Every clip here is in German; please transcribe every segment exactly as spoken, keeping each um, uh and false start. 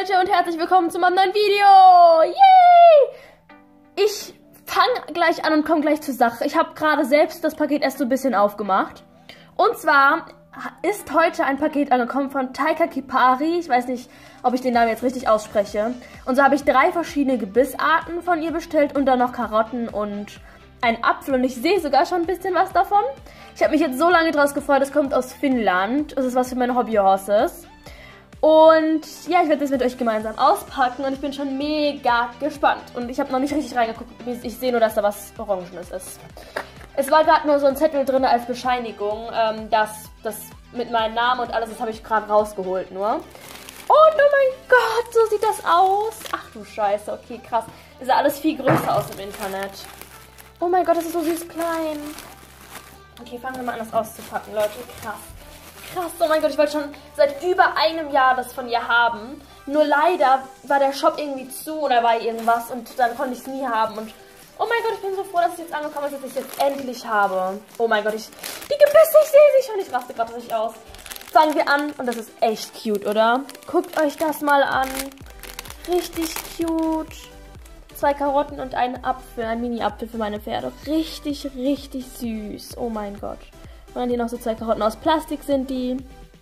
Leute und herzlich willkommen zu meinem neuen Video. Yay! Ich fange gleich an und komme gleich zur Sache. Ich habe gerade selbst das Paket erst so ein bisschen aufgemacht. Und zwar ist heute ein Paket angekommen von Taika Kipari. Ich weiß nicht, ob ich den Namen jetzt richtig ausspreche. Und so habe ich drei verschiedene Gebissarten von ihr bestellt und dann noch Karotten und einen Apfel. Und ich sehe sogar schon ein bisschen was davon. Ich habe mich jetzt so lange draus gefreut. Es kommt aus Finnland. Das ist was für meine Hobbyhorses. Und ja, ich werde das mit euch gemeinsam auspacken und ich bin schon mega gespannt. Und ich habe noch nicht richtig reingeguckt. Ich sehe nur, dass da was Orangenes ist. Es war gerade nur so ein Zettel drin als Bescheinigung, ähm, dass das mit meinem Namen und alles, das habe ich gerade rausgeholt nur. Und oh mein Gott, so sieht das aus. Ach du Scheiße, okay, krass. Das sah alles viel größer aus im Internet. Oh mein Gott, das ist so süß klein. Okay, fangen wir mal an, das auszupacken, Leute. Krass. Krass, oh mein Gott, ich wollte schon seit über einem Jahr das von ihr haben. Nur leider war der Shop irgendwie zu oder war irgendwas und dann konnte ich es nie haben. Und oh mein Gott, ich bin so froh, dass es jetzt angekommen ist, dass ich es jetzt endlich habe. Oh mein Gott, ich, die Gebisse, ich sehe sie schon. Ich raste gerade richtig aus. Fangen wir an und das ist echt cute, oder? Guckt euch das mal an. Richtig cute. Zwei Karotten und ein Apfel, ein Mini-Apfel für meine Pferde. Richtig, richtig süß. Oh mein Gott. Und dann hier noch so zwei Karotten aus Plastik sind die.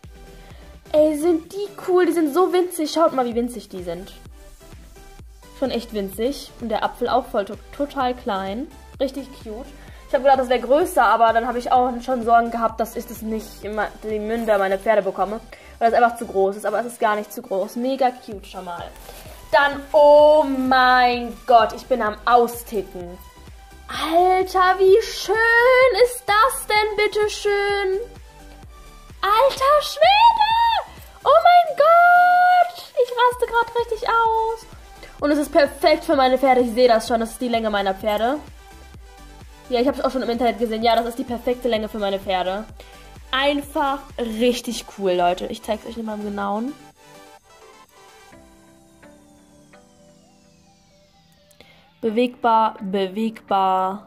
Ey, sind die cool. Die sind so winzig. Schaut mal, wie winzig die sind. Schon echt winzig. Und der Apfel auch voll total klein. Richtig cute. Ich habe gedacht, das wäre größer, aber dann habe ich auch schon Sorgen gehabt, dass ich das nicht in die Münder meine Pferde bekomme. Weil das einfach zu groß ist. Aber es ist gar nicht zu groß. Mega cute schon mal. Dann, oh mein Gott, ich bin am Austicken. Alter, wie schön ist das denn, bitteschön? Alter Schwede! Oh mein Gott! Ich raste gerade richtig aus. Und es ist perfekt für meine Pferde. Ich sehe das schon. Das ist die Länge meiner Pferde. Ja, ich habe es auch schon im Internet gesehen. Ja, das ist die perfekte Länge für meine Pferde. Einfach richtig cool, Leute. Ich zeige es euch nochmal im Genauen. Bewegbar, bewegbar.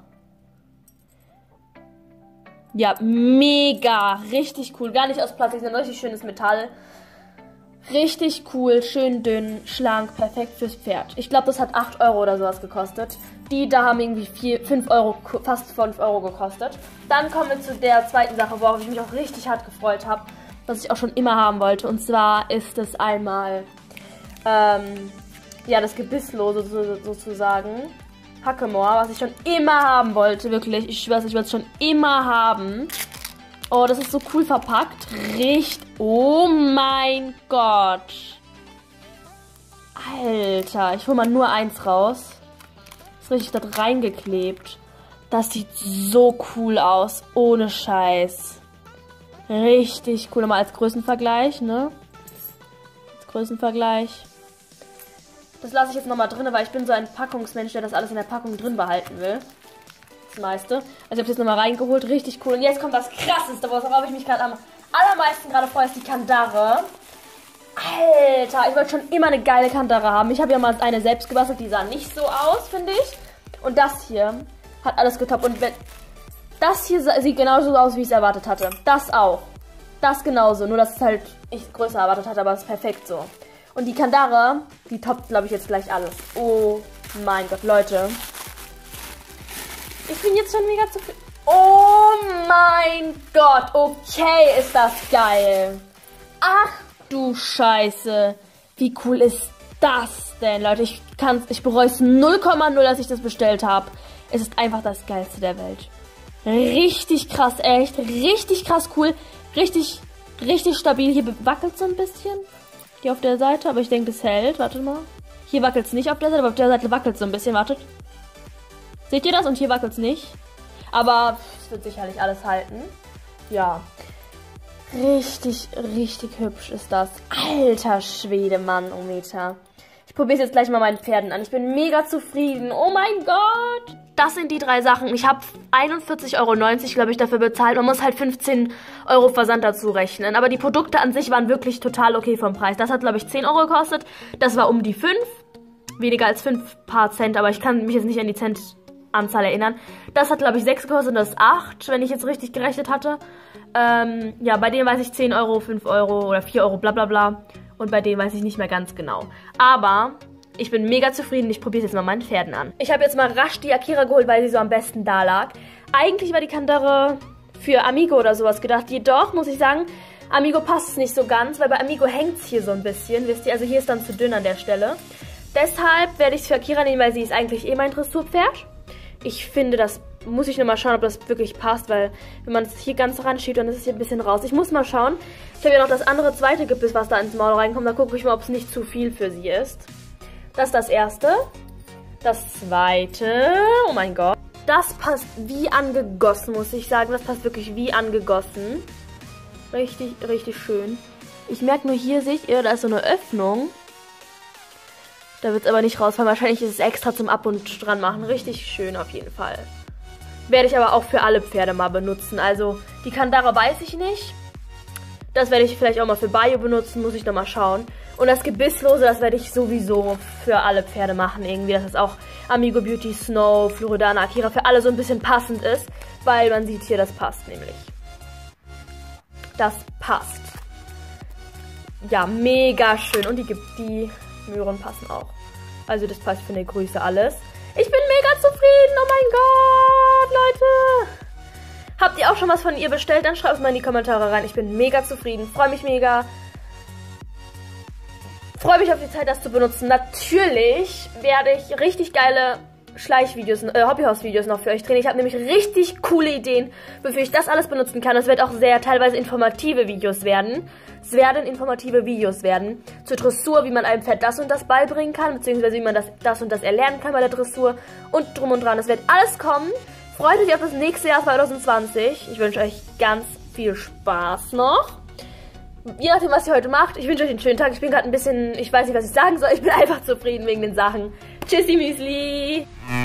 Ja, mega. Richtig cool. Gar nicht aus Plastik, sondern richtig schönes Metall. Richtig cool, schön dünn, schlank, perfekt fürs Pferd. Ich glaube, das hat acht Euro oder sowas gekostet. Die da haben irgendwie vier, fünf Euro, fast fünf Euro gekostet. Dann kommen wir zu der zweiten Sache, worauf ich mich auch richtig hart gefreut habe. Was ich auch schon immer haben wollte. Und zwar ist es einmal ähm, ja, das Gebisslose sozusagen. Hackemoor, was ich schon immer haben wollte, wirklich. Ich schwör's, ich wollte es schon immer haben. Oh, das ist so cool verpackt. Riecht. Oh mein Gott. Alter, ich hole mal nur eins raus. Ist richtig da reingeklebt. Das sieht so cool aus. Ohne Scheiß. Richtig cool. Nochmal als Größenvergleich, ne? Als Größenvergleich. Das lasse ich jetzt nochmal drin, weil ich bin so ein Packungsmensch, der das alles in der Packung drin behalten will. Das meiste. Also ich habe es jetzt nochmal reingeholt. Richtig cool. Und jetzt kommt das Krasseste, worauf ich mich gerade am allermeisten gerade freue, ist die Kandare. Alter, ich wollte schon immer eine geile Kandare haben. Ich habe ja mal eine selbst gebastelt, die sah nicht so aus, finde ich. Und das hier hat alles getoppt. Und wenn das hier sieht genauso aus, wie ich es erwartet hatte. Das auch. Das genauso. Nur, dass es halt ich größer erwartet hatte, aber es ist perfekt so. Und die Kandare, die toppt, glaube ich, jetzt gleich alles. Oh mein Gott, Leute. Ich bin jetzt schon mega zufrieden. Oh mein Gott, okay, ist das geil. Ach du Scheiße. Wie cool ist das denn, Leute? Ich kann's, ich bereue es null Komma null, dass ich das bestellt habe. Es ist einfach das Geilste der Welt. Richtig krass, echt. Richtig krass cool. Richtig, richtig stabil. Hier wackelt es so ein bisschen. Hier auf der Seite, aber ich denke, das hält. Wartet mal. Hier wackelt es nicht auf der Seite, aber auf der Seite wackelt es so ein bisschen. Wartet. Seht ihr das? Und hier wackelt es nicht. Aber es wird sicherlich alles halten. Ja. Richtig, richtig hübsch ist das. Alter Schwede, Mann, oh Meter. Ich probiere es jetzt gleich mal meinen Pferden an. Ich bin mega zufrieden. Oh mein Gott. Das sind die drei Sachen. Ich habe einundvierzig Euro neunzig, glaube ich, dafür bezahlt. Man muss halt fünfzehn Euro Versand dazu rechnen. Aber die Produkte an sich waren wirklich total okay vom Preis. Das hat, glaube ich, zehn Euro gekostet. Das war um die fünf. Weniger als fünf paar Cent. Aber ich kann mich jetzt nicht an die Centanzahl erinnern. Das hat, glaube ich, sechs gekostet und das ist acht, wenn ich jetzt richtig gerechnet hatte. Ähm, ja, bei denen weiß ich zehn Euro, fünf Euro oder vier Euro, bla bla bla. Und bei dem weiß ich nicht mehr ganz genau. Aber ich bin mega zufrieden. Ich probiere es jetzt mal meinen Pferden an. Ich habe jetzt mal rasch die Akira geholt, weil sie so am besten da lag. Eigentlich war die Kandare für Amigo oder sowas gedacht. Jedoch, muss ich sagen, Amigo passt es nicht so ganz, weil bei Amigo hängt es hier so ein bisschen. Wisst ihr, also hier ist dann zu dünn an der Stelle. Deshalb werde ich es für Akira nehmen, weil sie ist eigentlich eh mein Dressurpferd. Ich finde, das muss ich nur mal schauen, ob das wirklich passt, weil wenn man es hier ganz ranschiebt, dann ist es hier ein bisschen raus. Ich muss mal schauen. Ich habe ja noch das andere zweite Gebiss, was da ins Maul reinkommt. Da gucke ich mal, ob es nicht zu viel für sie ist. Das ist das erste. Das zweite, oh mein Gott. Das passt wie angegossen, muss ich sagen. Das passt wirklich wie angegossen. Richtig, richtig schön. Ich merke nur, hier seht ihr, da ist so eine Öffnung. Da wird es aber nicht rausfallen. Wahrscheinlich ist es extra zum Ab- und dran machen. Richtig schön auf jeden Fall. Werde ich aber auch für alle Pferde mal benutzen. Also die Kandare weiß ich nicht. Das werde ich vielleicht auch mal für Bayo benutzen. Muss ich nochmal schauen. Und das Gebisslose, das werde ich sowieso für alle Pferde machen irgendwie. Dass es auch Amigo Beauty, Snow, Floridana, Akira für alle so ein bisschen passend ist. Weil man sieht hier, das passt nämlich. Das passt. Ja, mega schön. Und die, die Möhren passen auch. Also das passt für eine Größe alles. Ich bin mega zufrieden. Oh mein Gott, Leute. Habt ihr auch schon was von ihr bestellt? Dann schreibt es mal in die Kommentare rein. Ich bin mega zufrieden. Freue mich mega. Freue mich auf die Zeit, das zu benutzen. Natürlich werde ich richtig geile Schleichvideos, äh, Hobbyhaus-Videos noch für euch drehen. Ich habe nämlich richtig coole Ideen, wofür ich das alles benutzen kann. Es wird auch sehr teilweise informative Videos werden. Es werden informative Videos werden zur Dressur, wie man einem Pferd das und das beibringen kann, beziehungsweise wie man das, das und das erlernen kann bei der Dressur und drum und dran. Es wird alles kommen. Freut euch auf das nächste Jahr zwanzig zwanzig. Ich wünsche euch ganz viel Spaß noch. Je nachdem, was ihr heute macht. Ich wünsche euch einen schönen Tag. Ich bin gerade ein bisschen, ich weiß nicht, was ich sagen soll. Ich bin einfach zufrieden wegen den Sachen. Tschüssi, Müsli.